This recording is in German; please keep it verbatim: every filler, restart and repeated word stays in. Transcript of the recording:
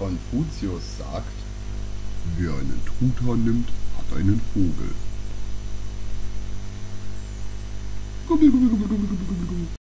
Konfuzius sagt: Wer einen Truthahn nimmt, hat einen Vogel.